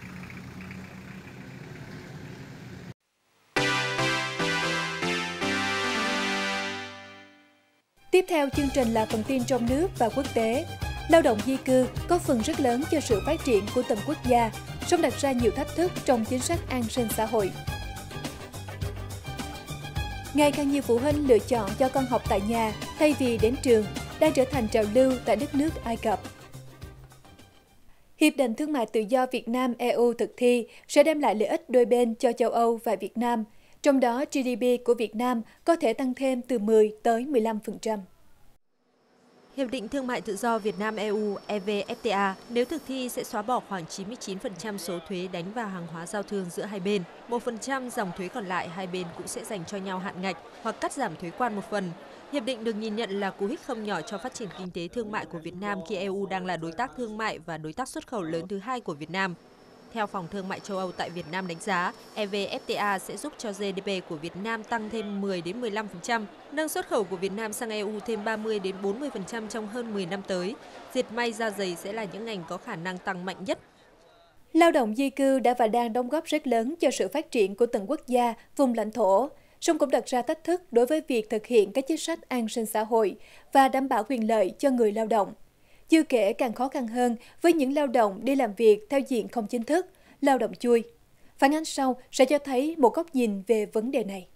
S1: Tiếp theo chương trình là phần tin trong nước và quốc tế. Lao động di cư có phần rất lớn cho sự phát triển của từng quốc gia, song đặt ra nhiều thách thức trong chính sách an sinh xã hội. Ngày càng nhiều phụ huynh lựa chọn cho con học tại nhà thay vì đến trường, đang trở thành trào lưu tại đất nước Ai Cập. Hiệp định Thương mại Tự do Việt Nam-e u thực thi sẽ đem lại lợi ích đôi bên cho châu Âu và Việt Nam, trong đó giê đê pê của Việt Nam có thể tăng thêm từ mười tới mười lăm phần trăm.
S12: Hiệp định Thương mại Tự do Việt Nam-e u e vê ép tê a nếu thực thi sẽ xóa bỏ khoảng chín mươi chín phần trăm số thuế đánh vào hàng hóa giao thương giữa hai bên. một phần trăm dòng thuế còn lại hai bên cũng sẽ dành cho nhau hạn ngạch hoặc cắt giảm thuế quan một phần. Hiệp định được nhìn nhận là cú hích không nhỏ cho phát triển kinh tế thương mại của Việt Nam khi e u đang là đối tác thương mại và đối tác xuất khẩu lớn thứ hai của Việt Nam. Theo Phòng Thương mại châu Âu tại Việt Nam đánh giá, e vê ép tê a sẽ giúp cho giê đê pê của Việt Nam tăng thêm mười đến mười lăm phần trăm, nâng xuất khẩu của Việt Nam sang e u thêm ba mươi đến bốn mươi phần trăm trong hơn mười năm tới. Dệt may, da giày sẽ là những ngành có khả năng tăng mạnh nhất.
S1: Lao động di cư đã và đang đóng góp rất lớn cho sự phát triển của từng quốc gia, vùng lãnh thổ, song cũng đặt ra thách thức đối với việc thực hiện các chính sách an sinh xã hội và đảm bảo quyền lợi cho người lao động. Chưa kể càng khó khăn hơn với những lao động đi làm việc theo diện không chính thức, lao động chui. Phản ánh sau sẽ cho thấy một góc nhìn về vấn đề này.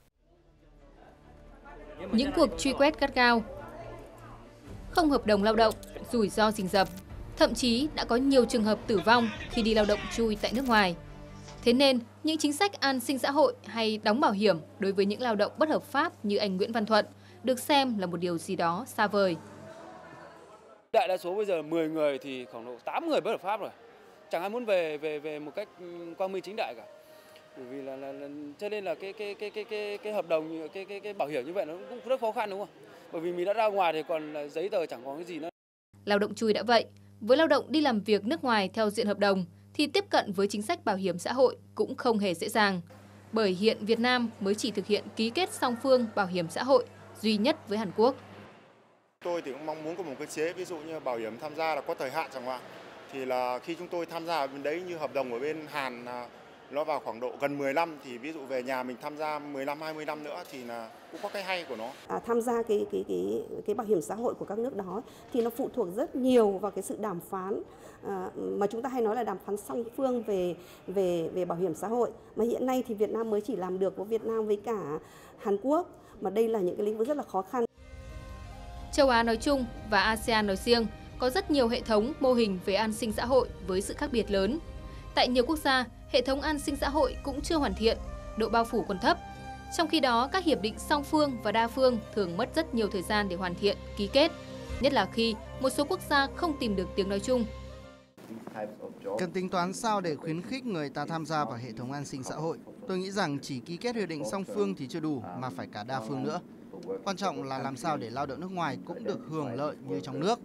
S13: Những cuộc truy quét gắt gao, không hợp đồng lao động, rủi ro rình rập, thậm chí đã có nhiều trường hợp tử vong khi đi lao động chui tại nước ngoài. Thế nên, những chính sách an sinh xã hội hay đóng bảo hiểm đối với những lao động bất hợp pháp như anh Nguyễn Văn Thuận được xem là một điều gì đó xa vời.
S14: Đại đa số bây giờ mười người thì khoảng độ tám người bất hợp pháp rồi. Chẳng ai muốn về về về một cách quang minh chính đại cả. Bởi vì là, là, là cho nên là cái cái cái cái cái cái hợp đồng cái cái cái bảo hiểm như vậy nó cũng rất khó khăn đúng không? Bởi vì mình đã ra ngoài thì còn giấy tờ chẳng có cái gì nữa.
S13: Lao động chui đã vậy, với lao động đi làm việc nước ngoài theo diện hợp đồng thì tiếp cận với chính sách bảo hiểm xã hội cũng không hề dễ dàng. Bởi hiện Việt Nam mới chỉ thực hiện ký kết song phương bảo hiểm xã hội duy nhất với Hàn Quốc.
S15: Tôi thì cũng mong muốn có một cơ chế, ví dụ như bảo hiểm tham gia là có thời hạn chẳng hạn. Thì là khi chúng tôi tham gia ở bên đấy, như hợp đồng ở bên Hàn nó vào khoảng độ gần mười năm, thì ví dụ về nhà mình tham gia mười năm hai mươi năm nữa thì là cũng có cái hay của nó.
S16: À, tham gia cái cái cái cái bảo hiểm xã hội của các nước đó thì nó phụ thuộc rất nhiều vào cái sự đàm phán à, mà chúng ta hay nói là đàm phán song phương về về về bảo hiểm xã hội, mà hiện nay thì Việt Nam mới chỉ làm được với Việt Nam với cả Hàn Quốc, mà đây là những cái lĩnh vực rất là khó khăn.
S13: Châu Á nói chung và a sê an nói riêng có rất nhiều hệ thống mô hình về an sinh xã hội với sự khác biệt lớn. Tại nhiều quốc gia, hệ thống an sinh xã hội cũng chưa hoàn thiện, độ bao phủ còn thấp. Trong khi đó, các hiệp định song phương và đa phương thường mất rất nhiều thời gian để hoàn thiện, ký kết, nhất là khi một số quốc gia không tìm được tiếng nói chung.
S17: Cần tính toán sao để khuyến khích người ta tham gia vào hệ thống an sinh xã hội. Tôi nghĩ rằng chỉ ký kết hiệp định song phương thì chưa đủ, mà phải cả đa phương nữa. Quan trọng là làm sao để lao động nước ngoài cũng được hưởng lợi như trong nước.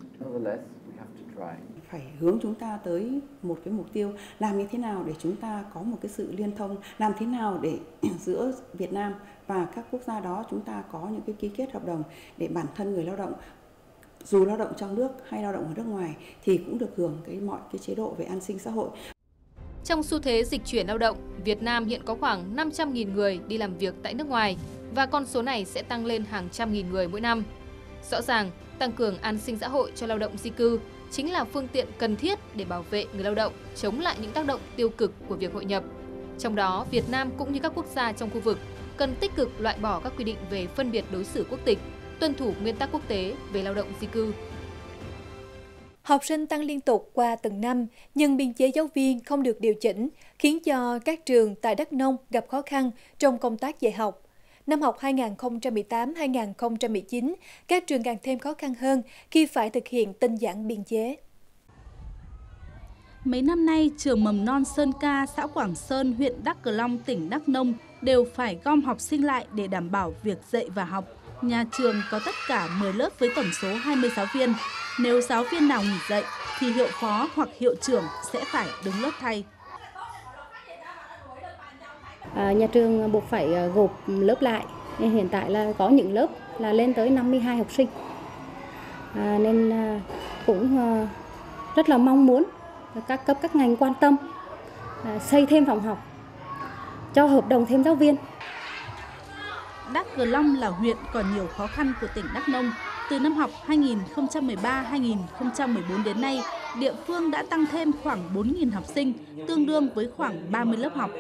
S18: Phải hướng chúng ta tới một cái mục tiêu, làm như thế nào để chúng ta có một cái sự liên thông, làm thế nào để giữa Việt Nam và các quốc gia đó chúng ta có những cái ký kết hợp đồng để bản thân người lao động, dù lao động trong nước hay lao động ở nước ngoài thì cũng được hưởng cái mọi cái chế độ về an sinh xã hội.
S13: Trong xu thế dịch chuyển lao động, Việt Nam hiện có khoảng năm trăm nghìn người đi làm việc tại nước ngoài và con số này sẽ tăng lên hàng trăm nghìn người mỗi năm. Rõ ràng, tăng cường an sinh xã hội cho lao động di cư chính là phương tiện cần thiết để bảo vệ người lao động chống lại những tác động tiêu cực của việc hội nhập. Trong đó, Việt Nam cũng như các quốc gia trong khu vực cần tích cực loại bỏ các quy định về phân biệt đối xử quốc tịch, tuân thủ nguyên tắc quốc tế về lao động di cư.
S1: Học sinh tăng liên tục qua từng năm, nhưng biên chế giáo viên không được điều chỉnh, khiến cho các trường tại Đắk Nông gặp khó khăn trong công tác dạy học. Năm học hai nghìn không trăm mười tám hai nghìn không trăm mười chín, các trường càng thêm khó khăn hơn khi phải thực hiện tinh giản biên chế.
S19: Mấy năm nay, trường mầm non Sơn Ca, xã Quảng Sơn, huyện Đắk Cờ Long, tỉnh Đắk Nông đều phải gom học sinh lại để đảm bảo việc dạy và học. Nhà trường có tất cả mười lớp với tổng số hai mươi giáo viên. Nếu giáo viên nào nghỉ dạy thì hiệu phó hoặc hiệu trưởng sẽ phải đứng lớp thay.
S20: À, nhà trường buộc phải gộp lớp lại. Nên hiện tại là có những lớp là lên tới năm mươi hai học sinh. À, nên à, cũng à, rất là mong muốn các cấp các ngành quan tâm à, xây thêm phòng học, cho hợp đồng thêm giáo viên.
S19: Đắk Cờ Long là huyện còn nhiều khó khăn của tỉnh Đắk Nông. Từ năm học hai nghìn không trăm mười ba hai nghìn không trăm mười bốn đến nay, địa phương đã tăng thêm khoảng bốn nghìn học sinh, tương đương với khoảng ba mươi lớp học.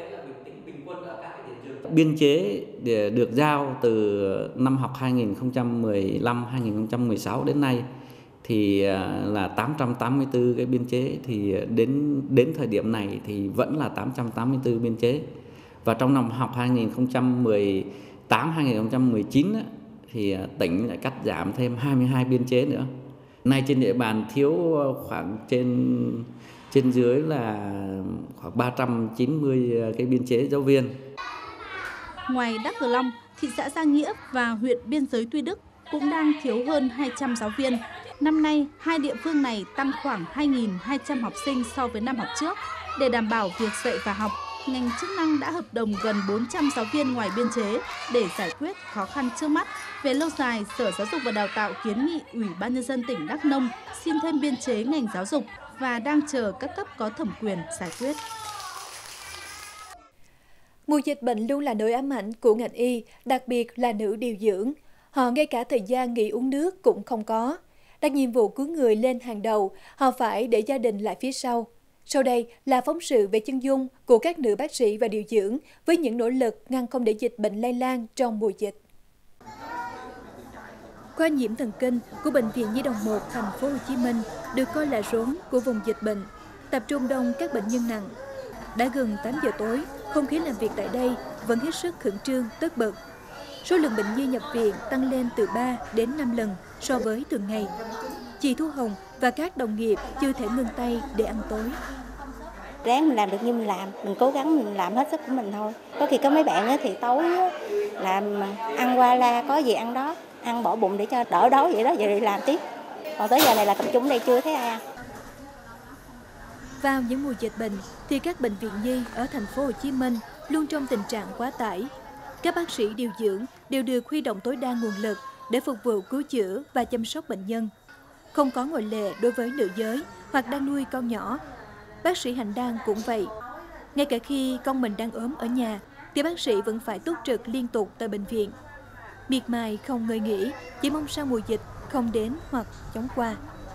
S21: Biên chế được giao từ năm học hai nghìn không trăm mười lăm hai nghìn không trăm mười sáu đến nay thì là tám trăm tám mươi tư cái biên chế, thì đến đến thời điểm này thì vẫn là tám trăm tám mươi tư biên chế. Và trong năm học hai nghìn không trăm mười tám hai nghìn không trăm mười chín thì tỉnh lại cắt giảm thêm hai mươi hai biên chế nữa. Nay trên địa bàn thiếu khoảng trên trên dưới là khoảng ba trăm chín mươi cái biên chế giáo viên.
S19: Ngoài Đắk Cờ Long, thị xã Gia Nghĩa và huyện biên giới Tuy Đức cũng đang thiếu hơn hai trăm giáo viên. Năm nay, hai địa phương này tăng khoảng hai nghìn hai trăm học sinh so với năm học trước. Để đảm bảo việc dạy và học, ngành chức năng đã hợp đồng gần bốn trăm giáo viên ngoài biên chế để giải quyết khó khăn trước mắt. Về lâu dài, Sở Giáo dục và Đào tạo kiến nghị Ủy ban Nhân dân tỉnh Đắk Nông xin thêm biên chế ngành giáo dục và đang chờ các cấp có thẩm quyền giải quyết.
S1: Mùa dịch bệnh luôn là nỗi ám ảnh của ngành y, đặc biệt là nữ điều dưỡng. Họ ngay cả thời gian nghỉ uống nước cũng không có. Đặt nhiệm vụ cứu người lên hàng đầu, họ phải để gia đình lại phía sau. Sau đây là phóng sự về chân dung của các nữ bác sĩ và điều dưỡng với những nỗ lực ngăn không để dịch bệnh lây lan trong mùa dịch. Khoa nhiễm thần kinh của Bệnh viện Nhi đồng một thành phố Hồ Chí Minh được coi là rốn của vùng dịch bệnh, tập trung đông các bệnh nhân nặng. Đã gần tám giờ tối, không khí làm việc tại đây vẫn hết sức khẩn trương, tất bật. Số lượng bệnh nhi nhập viện tăng lên từ ba đến năm lần so với thường ngày. Chị Thu Hồng và các đồng nghiệp chưa thể ngừng tay để ăn tối.
S22: Ráng mình làm được như mình làm, mình cố gắng mình làm hết sức của mình thôi. Có khi có mấy bạn thì tối làm ăn qua la, có gì ăn đó, ăn bỏ bụng để cho đỡ đói vậy đó, vậy đi làm tiếp. Còn tới giờ này là tập trung đây chưa thấy ai ăn.
S1: Vào những mùa dịch bệnh thì các bệnh viện nhi ở thành phố Hồ Chí Minh luôn trong tình trạng quá tải. Các bác sĩ điều dưỡng đều được huy động tối đa nguồn lực để phục vụ cứu chữa và chăm sóc bệnh nhân. Không có ngoại lệ đối với nữ giới hoặc đang nuôi con nhỏ. Bác sĩ Hạnh Đan cũng vậy. Ngay cả khi con mình đang ốm ở nhà thì bác sĩ vẫn phải túc trực liên tục tại bệnh viện. Miệt mài không ngơi nghỉ, chỉ mong sao mùa dịch không đến hoặc chóng qua.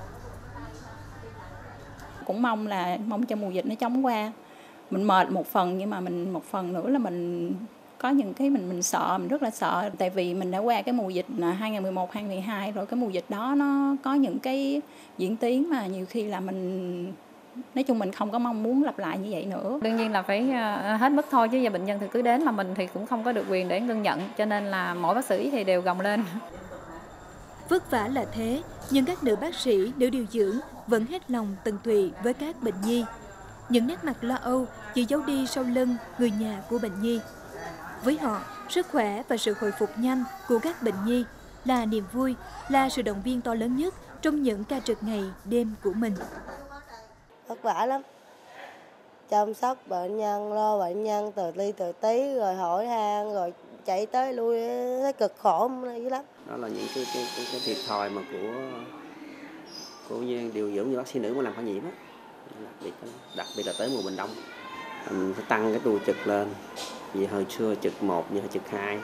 S23: Cũng mong là mong cho mùa dịch nó chóng qua. Mình mệt một phần nhưng mà mình một phần nữa là mình
S5: có những cái mình mình sợ, mình rất là sợ, tại vì mình đã qua cái mùa dịch hai nghìn mười một, hai nghìn mười hai rồi, cái mùa dịch đó nó có những cái diễn tiến mà nhiều khi là mình nói chung mình không có mong muốn lặp lại như vậy nữa.
S6: Đương nhiên là phải hết mức thôi, chứ giờ bệnh nhân thì cứ đến mà mình thì cũng không có được quyền để ngưng nhận, cho nên là mỗi bác sĩ thì đều gồng lên.
S1: Vất vả là thế, nhưng các nữ bác sĩ, nữ điều dưỡng vẫn hết lòng tận tụy với các bệnh nhi. Những nét mặt lo âu chỉ giấu đi sau lưng người nhà của bệnh nhi. Với họ, sức khỏe và sự hồi phục nhanh của các bệnh nhi là niềm vui, là sự động viên to lớn nhất trong những ca trực ngày đêm của mình.
S23: Vất vả lắm. Chăm sóc bệnh nhân, lo bệnh nhân từ ly từ tí, rồi hỏi han, rồi chạy tới lui, thấy cực khổ dữ lắm.
S24: Đó là những cái, cái, cái, cái thiệt thòi mà của của điều dưỡng như bác sĩ nữ mà làm khoa nhiễm á. Đặc biệt, đặc biệt là tới mùa bệnh đông, mình phải tăng cái tua trực lên. Vì hồi xưa trực một, như hồi trực hai.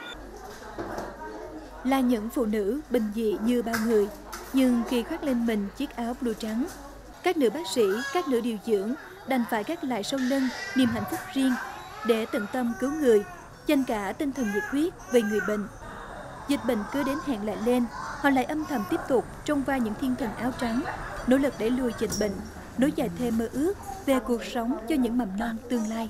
S1: Là những phụ nữ bình dị như bao người, nhưng khi khoác lên mình chiếc áo blue trắng, các nữ bác sĩ, các nữ điều dưỡng đành phải gác lại sau lưng niềm hạnh phúc riêng để tận tâm cứu người, dành cả tinh thần nhiệt huyết về người bệnh. Dịch bệnh cứ đến hẹn lại lên, họ lại âm thầm tiếp tục trong vai những thiên thần áo trắng, nỗ lực đẩy lùi dịch bệnh, nối dài thêm mơ ước về cuộc sống cho những mầm non tương lai.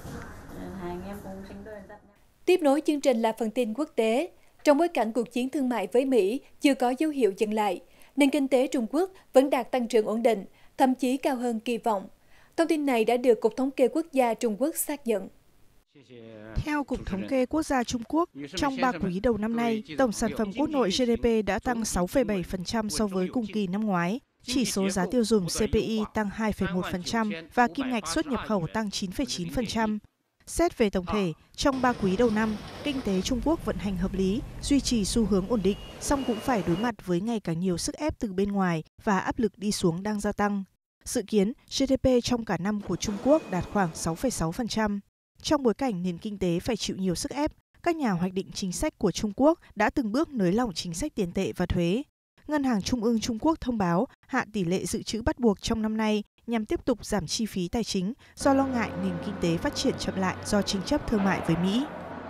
S1: Tiếp nối chương trình là phần tin quốc tế. Trong bối cảnh cuộc chiến thương mại với Mỹ chưa có dấu hiệu dừng lại, nền kinh tế Trung Quốc vẫn đạt tăng trưởng ổn định, thậm chí cao hơn kỳ vọng. Thông tin này đã được Cục Thống kê Quốc gia Trung Quốc xác nhận.
S25: Theo Cục Thống kê Quốc gia Trung Quốc, trong ba quý đầu năm nay, tổng sản phẩm quốc nội G D P đã tăng sáu phẩy bảy phần trăm so với cùng kỳ năm ngoái. Chỉ số giá tiêu dùng C P I tăng hai phẩy một phần trăm và kim ngạch xuất nhập khẩu tăng chín phẩy chín phần trăm. Xét về tổng thể, trong ba quý đầu năm, kinh tế Trung Quốc vận hành hợp lý, duy trì xu hướng ổn định, song cũng phải đối mặt với ngày càng nhiều sức ép từ bên ngoài và áp lực đi xuống đang gia tăng. Dự kiến, G D P trong cả năm của Trung Quốc đạt khoảng sáu phẩy sáu phần trăm. Trong bối cảnh nền kinh tế phải chịu nhiều sức ép, các nhà hoạch định chính sách của Trung Quốc đã từng bước nới lỏng chính sách tiền tệ và thuế. Ngân hàng Trung ương Trung Quốc thông báo hạ tỷ lệ dự trữ bắt buộc trong năm nay nhằm tiếp tục giảm chi phí tài chính do lo ngại nền kinh tế phát triển chậm lại do tranh chấp thương mại với Mỹ.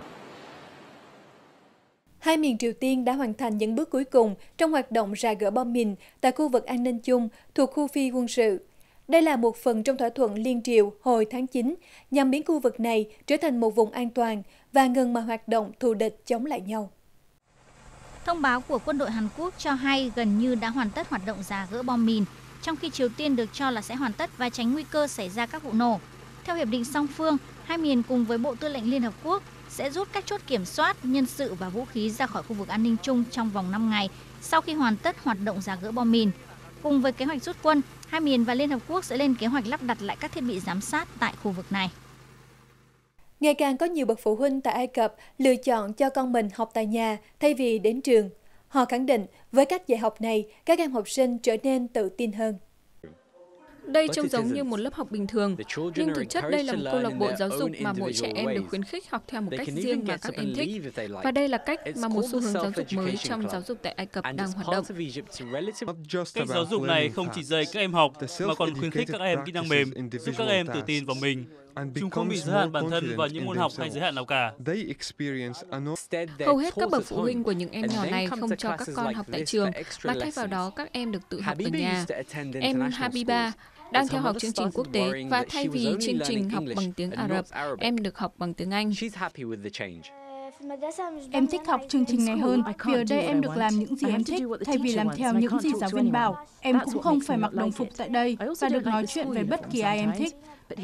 S1: Hai miền Triều Tiên đã hoàn thành những bước cuối cùng trong hoạt động rà gỡ bom mìn tại khu vực an ninh chung thuộc khu phi quân sự. Đây là một phần trong thỏa thuận liên triều hồi tháng chín nhằm biến khu vực này trở thành một vùng an toàn và ngừng mọi hoạt động thù địch chống lại nhau.
S26: Thông báo của quân đội Hàn Quốc cho hay gần như đã hoàn tất hoạt động rà gỡ bom mìn, trong khi Triều Tiên được cho là sẽ hoàn tất và tránh nguy cơ xảy ra các vụ nổ. Theo hiệp định song phương, hai miền cùng với Bộ Tư lệnh Liên Hợp Quốc sẽ rút các chốt kiểm soát, nhân sự và vũ khí ra khỏi khu vực an ninh chung trong vòng năm ngày sau khi hoàn tất hoạt động rà gỡ bom mìn. Cùng với kế hoạch rút quân, hai miền và Liên Hợp Quốc sẽ lên kế hoạch lắp đặt lại các thiết bị giám sát tại khu vực này.
S1: Ngày càng có nhiều bậc phụ huynh tại Ai Cập lựa chọn cho con mình học tại nhà thay vì đến trường. Họ khẳng định với cách dạy học này, các em học sinh trở nên tự tin hơn.
S27: Đây trông giống như một lớp học bình thường, nhưng thực chất đây là một câu lạc bộ giáo dục mà mỗi trẻ em được khuyến khích học theo một cách riêng mà các em thích. Và đây là cách mà một xu hướng giáo dục mới trong giáo dục tại Ai Cập đang hoạt động.
S28: Cách giáo dục này không chỉ dạy các em học, mà còn khuyến khích các em kỹ năng mềm, giúp các em tự tin vào mình. Chúng không bị giới hạn bản thân vào những môn học hay giới hạn nào cả.
S27: Hầu hết các bậc phụ huynh của những em nhỏ này không cho các con học tại trường, mà thay vào đó các em được tự học ở nhà. Em Habiba đang theo học chương trình quốc tế và thay vì chương trình học bằng tiếng Ả Rập, em được học bằng tiếng Anh.
S19: Em thích học chương trình này hơn vì ở đây em được làm những gì em thích thay vì làm theo những gì giáo viên bảo. Em cũng không phải mặc đồng phục tại đây và được nói chuyện với bất kỳ ai em thích.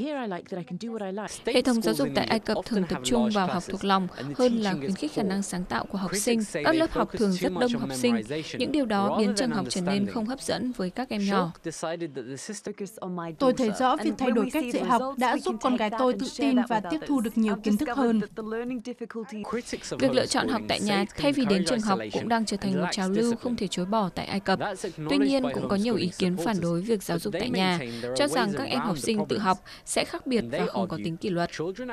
S27: Hệ thống giáo dục tại Ai Cập thường tập trung vào học thuộc lòng hơn là khuyến khích khả năng sáng tạo của học sinh. Các lớp học thường rất đông học sinh. Những điều đó biến trường học trở nên không hấp dẫn với các em nhỏ.
S19: Tôi thấy rõ việc thay đổi cách dạy học đã giúp con gái tôi tự tin và tiếp thu được nhiều kiến thức hơn.
S27: Việc lựa chọn học tại nhà thay vì đến trường học cũng đang trở thành một trào lưu không thể chối bỏ tại Ai Cập. Tuy nhiên, cũng có nhiều ý kiến phản đối việc giáo dục tại nhà, cho rằng các em học sinh tự học sẽ khác biệt và không có tính kỷ luật.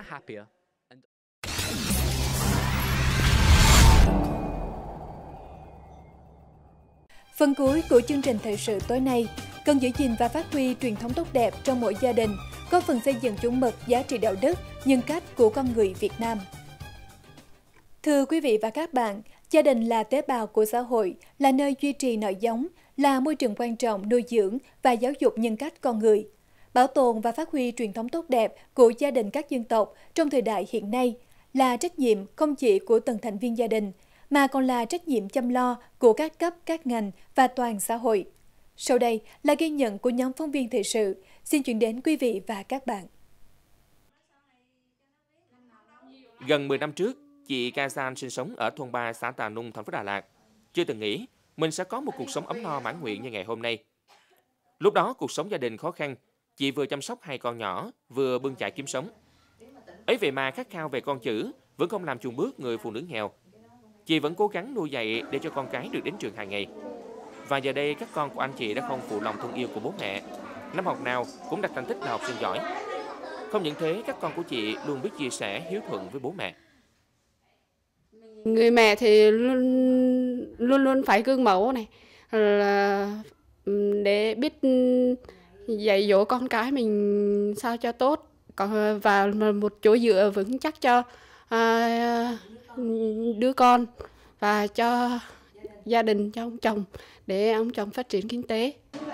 S1: Phần cuối của chương trình thời sự tối nay, cần giữ gìn và phát huy truyền thống tốt đẹp trong mỗi gia đình, góp phần xây dựng chuẩn mực giá trị đạo đức, nhân cách của con người Việt Nam. Thưa quý vị và các bạn, gia đình là tế bào của xã hội, là nơi duy trì nòi giống, là môi trường quan trọng nuôi dưỡng và giáo dục nhân cách con người. Bảo tồn và phát huy truyền thống tốt đẹp của gia đình các dân tộc trong thời đại hiện nay là trách nhiệm không chỉ của từng thành viên gia đình, mà còn là trách nhiệm chăm lo của các cấp, các ngành và toàn xã hội. Sau đây là ghi nhận của nhóm phóng viên thời sự. Xin chuyển đến quý vị và các bạn.
S2: Gần mười năm trước, chị Kazan sinh sống ở thôn ba, xã Tà Nung, thành phố Đà Lạt. Chưa từng nghĩ mình sẽ có một cuộc sống ấm no mãn nguyện như ngày hôm nay. Lúc đó cuộc sống gia đình khó khăn, chị vừa chăm sóc hai con nhỏ, vừa bươn chải kiếm sống. Ấy vậy mà khát khao về con chữ vẫn không làm chùn bước người phụ nữ nghèo. Chị vẫn cố gắng nuôi dạy để cho con cái được đến trường hàng ngày. Và giờ đây các con của anh chị đã không phụ lòng thương yêu của bố mẹ. Năm học nào cũng đạt thành tích là học sinh giỏi. Không những thế, các con của chị luôn biết chia sẻ, hiếu thuận với bố mẹ.
S3: Người mẹ thì luôn luôn luôn phải gương mẫu này, là để biết dạy dỗ con cái mình sao cho tốt, còn và một chỗ dựa vững chắc cho à, đứa con và cho gia đình, cho ông chồng, để ông chồng phát triển kinh tế.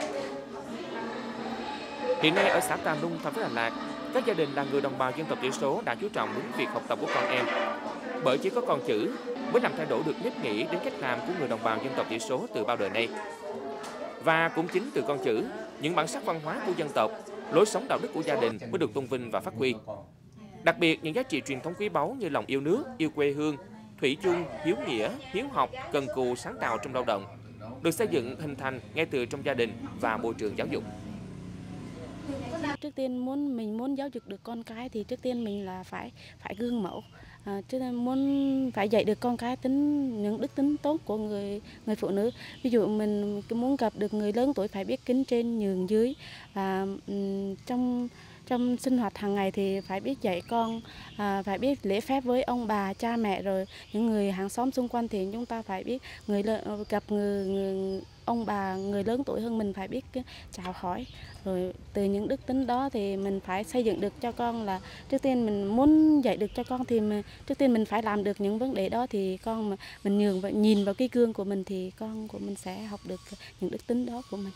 S2: Hiện nay ở xã Tà Nung, thành phố Đà Lạt, các gia đình là người đồng bào dân tộc thiểu số đã chú trọng đến việc học tập của con em. Bởi chỉ có con chữ mới làm thay đổi được nếp nghĩ đến cách làm của người đồng bào dân tộc thiểu số từ bao đời nay. Và cũng chính từ con chữ, những bản sắc văn hóa của dân tộc, lối sống đạo đức của gia đình mới được tôn vinh và phát huy. Đặc biệt, những giá trị truyền thống quý báu như lòng yêu nước, yêu quê hương, thủy chung, hiếu nghĩa, hiếu học, cần cù, sáng tạo trong lao động được xây dựng hình thành ngay từ trong gia đình và môi trường giáo dục.
S4: Trước tiên muốn mình muốn giáo dục được con cái thì trước tiên mình là phải phải gương mẫu. À, chứ muốn phải dạy được con cái tính những đức tính tốt của người người phụ nữ. Ví dụ mình muốn gặp được người lớn tuổi phải biết kính trên nhường dưới, và um, trong trong sinh hoạt hàng ngày thì phải biết dạy con, à, phải biết lễ phép với ông bà, cha mẹ, rồi những người hàng xóm xung quanh thì chúng ta phải biết người gặp người, người ông bà người lớn tuổi hơn mình phải biết chào hỏi. Rồi từ những đức tính đó thì mình phải xây dựng được cho con là trước tiên mình muốn dạy được cho con thì mình, trước tiên mình phải làm được những vấn đề đó, thì con mà mình nhường và nhìn vào cái gương của mình thì con của mình sẽ học được những đức tính đó của mình.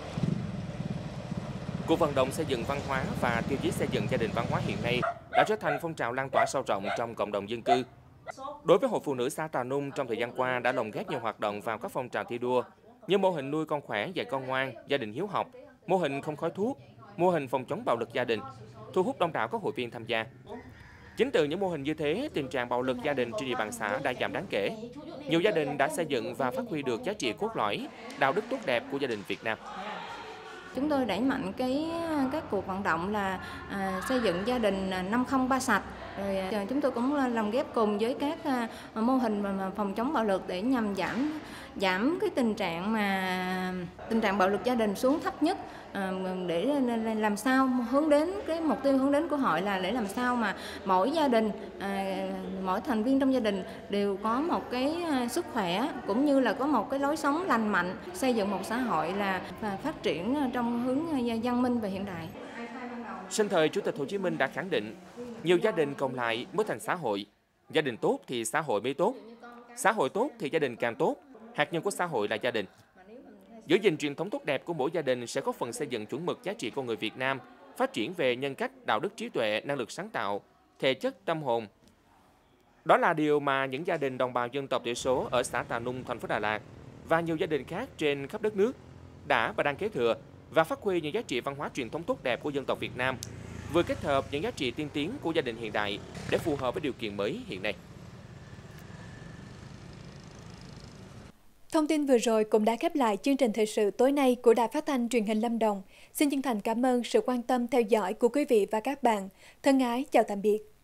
S2: Cuộc vận động xây dựng văn hóa và tiêu chí xây dựng gia đình văn hóa hiện nay đã trở thành phong trào lan tỏa sâu rộng trong cộng đồng dân cư. Đối với Hội Phụ nữ xã Tà Nung, trong thời gian qua đã lồng ghép nhiều hoạt động vào các phong trào thi đua như mô hình nuôi con khỏe, dạy con ngoan, gia đình hiếu học, mô hình không khói thuốc, mô hình phòng chống bạo lực gia đình, thu hút đông đảo các hội viên tham gia. Chính từ những mô hình như thế, tình trạng bạo lực gia đình trên địa bàn xã đã giảm đáng kể. Nhiều gia đình đã xây dựng và phát huy được giá trị cốt lõi, đạo đức tốt đẹp của gia đình Việt Nam.
S5: Chúng tôi đẩy mạnh cái các cuộc vận động là à, xây dựng gia đình năm không ba sạch. Rồi à, chúng tôi cũng làm ghép cùng với các à, mô hình mà phòng chống bạo lực để nhằm giảm giảm cái tình trạng mà tình trạng bạo lực gia đình xuống thấp nhất, à, để làm sao hướng đến cái mục tiêu hướng đến của hội là để làm sao mà mỗi gia đình, à, mỗi thành viên trong gia đình đều có một cái sức khỏe cũng như là có một cái lối sống lành mạnh, xây dựng một xã hội là và phát triển trong hướng văn minh và hiện đại.
S2: Sinh thời Chủ tịch Hồ Chí Minh đã khẳng định, nhiều gia đình cộng lại mới thành xã hội. Gia đình tốt thì xã hội mới tốt. Xã hội tốt thì gia đình càng tốt. Hạt nhân của xã hội là gia đình. Giữ gìn truyền thống tốt đẹp của mỗi gia đình sẽ góp phần xây dựng chuẩn mực giá trị con người Việt Nam, phát triển về nhân cách, đạo đức, trí tuệ, năng lực sáng tạo, thể chất, tâm hồn. Đó là điều mà những gia đình đồng bào dân tộc thiểu số ở xã Tà Nung, thành phố Đà Lạt và nhiều gia đình khác trên khắp đất nước đã và đang kế thừa và phát huy những giá trị văn hóa truyền thống tốt đẹp của dân tộc Việt Nam, vừa kết hợp những giá trị tiên tiến của gia đình hiện đại để phù hợp với điều kiện mới hiện nay.
S1: Thông tin vừa rồi cũng đã khép lại chương trình thời sự tối nay của Đài Phát thanh Truyền hình Lâm Đồng. Xin chân thành cảm ơn sự quan tâm theo dõi của quý vị và các bạn. Thân ái chào tạm biệt.